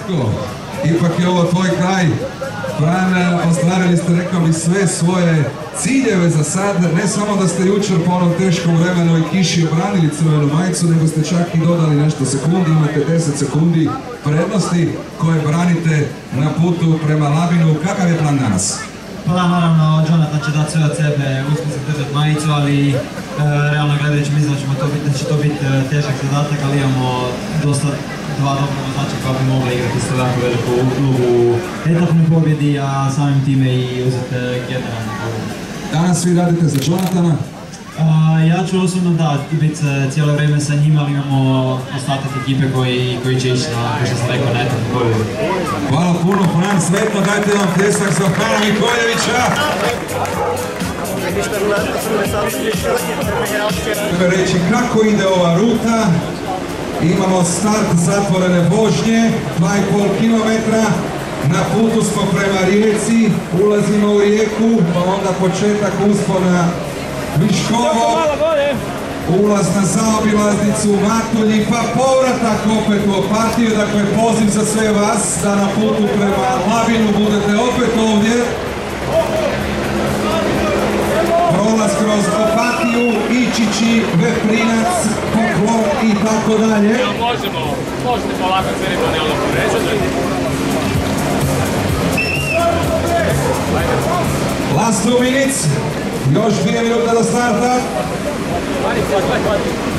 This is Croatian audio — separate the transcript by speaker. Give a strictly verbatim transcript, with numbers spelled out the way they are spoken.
Speaker 1: Ratko, ipak je ovo tvoj kraj. Fran, ostvarili ste, rekao bi, sve svoje ciljeve za sad. Ne samo da ste jučer po onom teškom vremenu i kiši obranili crvenu majicu, nego ste čak i dodali nešto sekundi. Imate deset sekundi prednosti koje branite na putu prema Labinu. Kakav je plan danas?
Speaker 2: Pa da, naravno, Jonathan će dati sve od sebe, uspjeti se držati majicu, ali e, realno gledajući mislim da, ćemo to biti, da će to biti e, težak zadatak, ali imamo dosta dva dobra vozača koja bi mogla igrati isto jako veliku ulogu u etapnoj pobjedi, a samim time i uzeti generalnu pobjedu.
Speaker 1: Danas vi radite za Jonathana?
Speaker 2: A, ja ću osobno da biti cijelo vrijeme sa njima, ali imamo ostatak ekipe koji, koji će ići na, kao što sam rekao, na etapnu pobjedu.
Speaker 1: Hvala puno, Fran, sretno, dajte nam pljesak za Frana Mikoljevića. Treba reći kako ide ova ruta. Imamo start zatvorene vožnje, dva i pol kilometra. Na putu smo prema Rijeci, ulazimo u Rijeku, pa onda početak uspona Viškovo, ulaz na zaobilaznicu u Matulji, pa povratak opet u Opatiju. Dakle, poziv za sve vas da na putu prema Labinu budete opet ovdje. Prolaz kroz Opatiju, Ičići, Veprinac, Poklon i tako dalje.
Speaker 3: Možemo, možete polako ceremonijalno poređati.
Speaker 1: Last two minutes, još dvije minuta do starta.
Speaker 3: Hvala, hvala, hvala.